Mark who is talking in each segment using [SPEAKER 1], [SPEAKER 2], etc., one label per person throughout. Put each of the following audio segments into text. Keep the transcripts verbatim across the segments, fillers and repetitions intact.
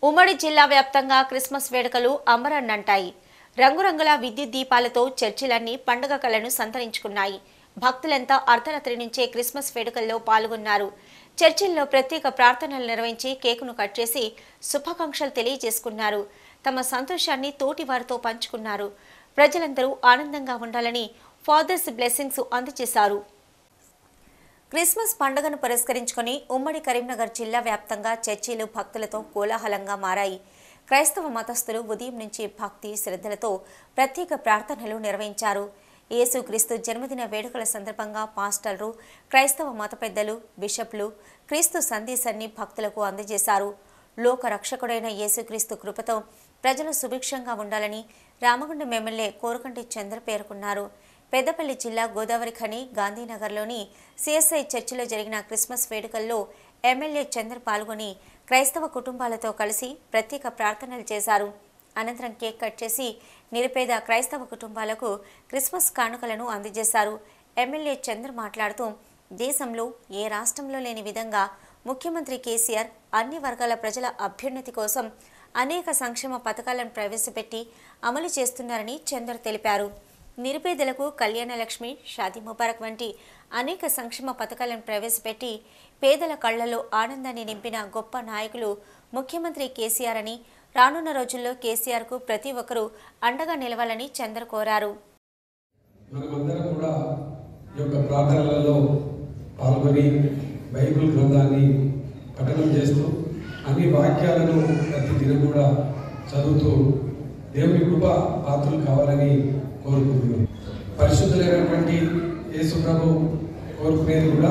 [SPEAKER 1] ఉమ్మడి జిల్లా వ్యాప్తంగా క్రిస్మస్ వేడుకలు అంబరాన్నంటాయి. రంగురంగుల విద్యుత్ దీపాలతో చర్చిలన్నీ పండుగ కళను సంతరించుకున్నాయి. భక్తులంతా అర్ధరాత్రి నుంచే క్రిస్మస్ వేడుకల్లో పాల్గొన్నారు. చర్చిల్లో ప్రత్యేక ప్రార్థనలు నిర్వహించి కేకును కట్ చేసి శుభాకాంక్షలు తెలియజేసుకున్నారు. తమ సంతోషాన్ని తోటి వారితో పంచుకున్నారు. ప్రజలందరూ ఆనందంగా ఉండాలని ఫాదర్స్ బ్లెస్సింగ్స్ అందజేశారు. క్రిస్మస్ పండుగను పురస్కరించుకుని ఉమ్మడి కరీంనగర్ జిల్లా వ్యాప్తంగా చర్చిలు భక్తులతో కోలాహలంగా మారాయి. క్రైస్తవ మతస్థులు ఉదయం నుంచి భక్తి శ్రద్ధలతో ప్రత్యేక ప్రార్థనలు నిర్వహించారు. యేసుక్రీస్తు జన్మదిన వేడుకల సందర్భంగా పాస్టర్లు, క్రైస్తవ మత పెద్దలు, బిషప్లు క్రీస్తు సందేశాన్ని భక్తులకు అందజేశారు. లోక రక్షకుడైన యేసుక్రీస్తు కృపతో ప్రజలు సుభిక్షంగా ఉండాలని రామగుండం ఎమ్మెల్యే కోరుకంటి చంద్ర పేర్కొన్నారు. పెద్దపల్లి జిల్లా గోదావరి ఖని గాంధీనగర్లోని సిఎస్ఐ చర్చిలో జరిగిన క్రిస్మస్ వేడుకల్లో ఎమ్మెల్యే చంద్ర పాల్గొని క్రైస్తవ కుటుంబాలతో కలిసి ప్రత్యేక ప్రార్థనలు చేశారు. అనంతరం కేక్ కట్ చేసి నిరుపేద క్రైస్తవ కుటుంబాలకు క్రిస్మస్ కానుకలను అందజేశారు. ఎమ్మెల్యే చంద్ర మాట్లాడుతూ దేశంలో ఏ రాష్ట్రంలో లేని విధంగా ముఖ్యమంత్రి కేసీఆర్ అన్ని వర్గాల ప్రజల అభ్యున్నతి కోసం అనేక సంక్షేమ పథకాలను ప్రవేశపెట్టి అమలు చేస్తున్నారని చంద్ర తెలిపారు. నిరుపేదలకు కళ్యాణ లక్ష్మి, షాదీ ముబారక్ వంటి అనేక సంక్షేమ పథకాలను ప్రవేశపెట్టి పేదల కళ్లలో ఆనందాన్ని నింపిన గొప్ప నాయకులు ముఖ్యమంత్రి కేసీఆర్ అని, రానున్న రోజుల్లో కేసీఆర్ కు ప్రతి ఒక్కరూ అండగా నిలవాలని చంద్ర కోరారు.
[SPEAKER 2] మనమందరం కూడా ఈ యొక్క ప్రార్థనలలో పాల్గొని బైబిల్ గ్రంథాన్ని పఠనం చేస్తూ అన్ని వాక్యాలను ప్రతి దినం కూడా చదువుతూ దేవుని కృప పాత్రలు కావాలని కోరుకుంటున్నాం. పరిశుద్ధులైనటువంటి యేసు ప్రభు కోరుకునేది కూడా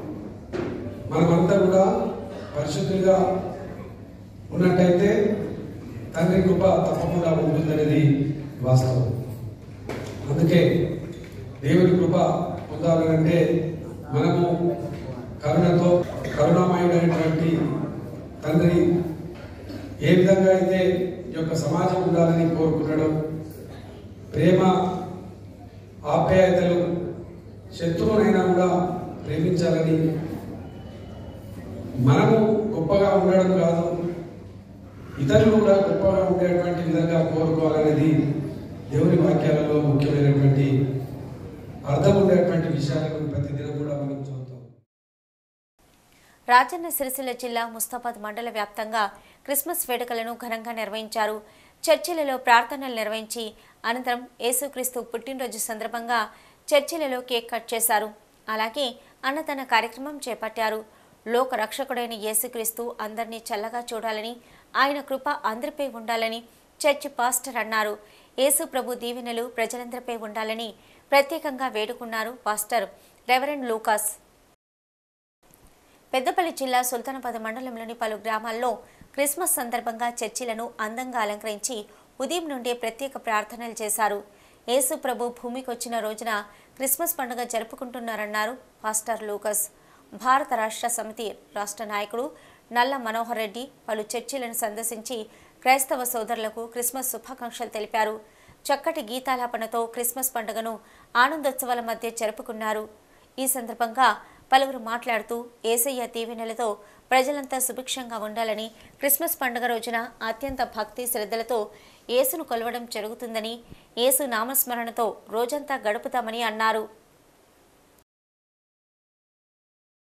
[SPEAKER 2] మనమంతా కూడా పరిశుద్ధులుగా ఉన్నట్టయితే తండ్రి కృప తప్పకుండా ఉంటుందనేది వాస్తవం. అందుకే దేవుని కృప పొందాలంటే మనము కరుణతో కరుణామయుడైనటువంటి తండ్రి ఏ విధంగా అయితే ఈ యొక్క సమాజం ఉండాలని కోరుకున్నాడో, ప్రేమ ఆప్యాయతలు శత్రువునైనా కూడా ప్రేమించాలని, మనము గొప్పగా ఉండడం కాదు ఇతరులు కూడా గొప్పగా ఉండేటువంటి విధంగా కోరుకోవాలనేది దేవుని వాక్యాలలో ముఖ్యమైనటువంటి అర్థం ఉండేటువంటి విషయాలను ప్రతిదినం కూడా మనం చూస్తాం.
[SPEAKER 1] రాజన్న సిరిసిల్ల జిల్లా ముస్తాబాద్ మండల వ్యాప్తంగా క్రిస్మస్ వేడుకలను ఘనంగా నిర్వహించారు. చర్చిలలో ప్రార్థనలు నిర్వహించి అనంతరం యేసుక్రీస్తు పుట్టినరోజు సందర్భంగా చర్చిలలో కేక్ కట్ చేశారు. అలాగే అన్నదాన కార్యక్రమం చేపట్టారు. లోక రక్షకుడైన యేసుక్రీస్తు అందరినీ చల్లగా చూడాలని, ఆయన కృప అందరిపై ఉండాలని చర్చి పాస్టర్ అన్నారు. యేసు ప్రభు దీవెనలు ప్రజలందరిపై ఉండాలని ప్రత్యేకంగా వేడుకున్నారు పాస్టర్ రెవరెండ్ లూకాస్. పెద్దపల్లి జిల్లా సుల్తానాబాద్ మండలంలోని పలు గ్రామాల్లో క్రిస్మస్ సందర్భంగా చర్చిలను అందంగా అలంకరించి ఉదయం నుండే ప్రత్యేక ప్రార్థనలు చేశారు. యేసు ప్రభు భూమికి వచ్చిన రోజున క్రిస్మస్ పండుగ జరుపుకుంటున్నారన్నారు పాస్టర్ లూకాస్. భారత రాష్ట్ర సమితి రాష్ట్ర నాయకుడు నల్ల మనోహర్ రెడ్డి పలు చర్చిలను సందర్శించి క్రైస్తవ సోదరులకు క్రిస్మస్ శుభాకాంక్షలు తెలిపారు. చక్కటి గీతాలాపనతో క్రిస్మస్ పండుగను ఆనందోత్సవాల మధ్య జరుపుకున్నారు. ఈ సందర్భంగా పలువురు మాట్లాడుతూ యేసయ్య దీవెనలతో ప్రజలంతా సుభిక్షంగా ఉండాలని, క్రిస్మస్ పండుగ రోజున అత్యంత భక్తి శ్రద్ధలతో యేసును కొలవడం జరుగుతుందని, యేసు నామస్మరణతో రోజంతా గడుపుతామని అన్నారు.